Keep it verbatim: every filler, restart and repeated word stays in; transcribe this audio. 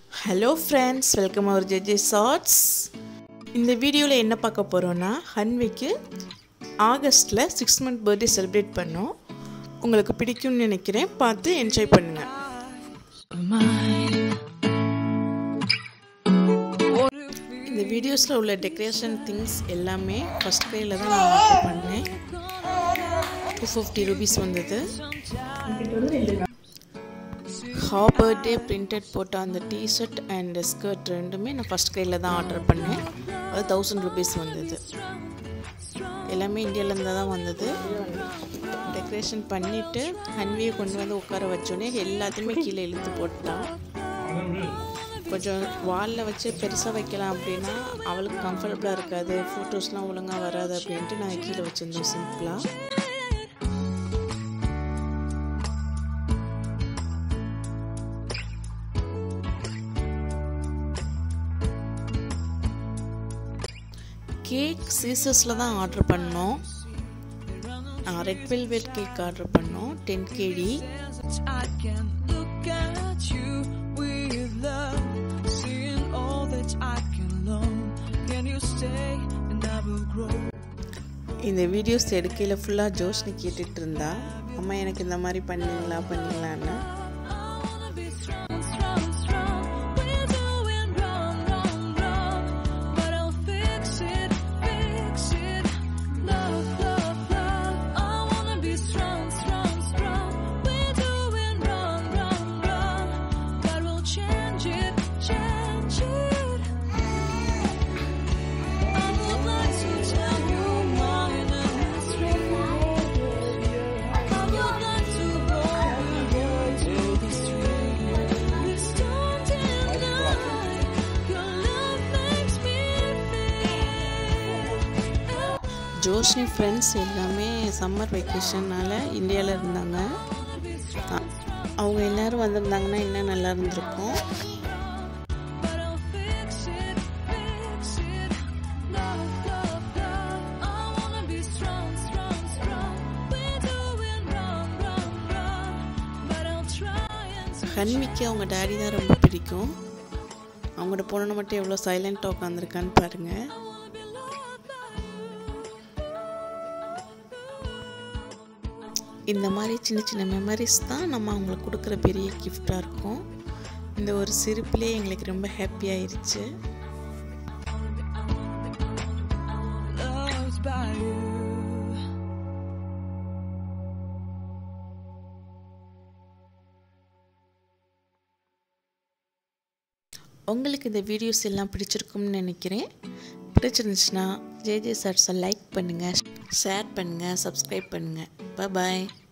Hello friends, welcome our J J Shorts. இந்த வீடியோல என்ன பார்க்க போறோம்னா ஹன்விக்கு ஆகஸ்ட்ல six month birthday celebrate பண்ணோம். உங்களுக்கு பிடிக்கும்னு நினைக்கிறேன். பார்த்து என்ஜாய் பண்ணுங்க. இந்த வீடியோஸ்ல உள்ள டெக்கரேஷன் things எல்லாமே first கையில தான் நான் ஆர்டர் பண்ணேன். two fifty rupees வந்தது. HalfBirthday printed போட்ட அந்த t-shirt and skirt ரெண்டுமே நான் ஃபர்ஸ்ட் கையில தான் ஆர்டர் பண்ணேன். அது one thousand rupees வந்தது. எல்லாமே இந்தியால இருந்து தான் வந்தது. டெக்கரேஷன் பண்ணிட்டு ஹன்வியை கொண்டு வந்து உட்கார வச்சோனே எல்லாத்தையுமே கீழே இழுத்து போட்டான். கொஞ்சம் வால்ல வச்சு பெருசா வைக்கலாம் அப்படினா அவளுக்கு கம்ஃபர்ட்டபிளா இருக்காது, போட்டோஸ்லாம் ஒழுங்கா வராது அப்படின்ட்டு நான் கீழே வச்சிருந்தோம் சிம்பிளா. கேக் சீசர்ஸ்ல தான் ஆர்டர் பண்ணோம். ரெட் வெல்வெட் கேக் ஆர்டர் பண்ணோம் ten kilograms. இந்த வீடியோஸ் எடுக்கையில ஃபுல்லா ஜோஷ்னி கேட்டுட்டு இருந்தா, அம்மா எனக்கு இந்த மாதிரி பண்ணீங்களா பண்ணீங்களான்னு. ஜோஷ்னி ஃப்ரெண்ட்ஸ் எல்லாமே சம்மர் வெக்கேஷனால இந்தியாவில் இருந்தாங்க. அவங்க எல்லாரும் வந்திருந்தாங்கன்னா இன்னும் நல்லா இருந்திருக்கும். ஹன்விக்கு அவங்க டாடி தான் ரொம்ப பிடிக்கும். அவங்களோட பொண்ணு மட்டும் எவ்வளோ சைலண்டாக உட்காந்துருக்கான்னு பாருங்க. இந்த மாதிரி சின்ன சின்ன மெமரிஸ் தான் நம்ம அவங்களுக்கு கொடுக்குற பெரிய கிஃப்டாக இருக்கும். இந்த ஒரு சிரிப்பிலே எங்களுக்கு ரொம்ப ஹாப்பி ஆயிடுச்சு. உங்களுக்கு இந்த வீடியோஸ் எல்லாம் பிடிச்சிருக்கும்னு நினைக்கிறேன். பிடிச்சிருந்துச்சுன்னா ஜே ஜே ஷார்ட்ஸை லைக் பண்ணுங்கள், ஷேர் பண்ணுங்கள், சப்ஸ்கிரைப் பண்ணுங்கள். பாய்.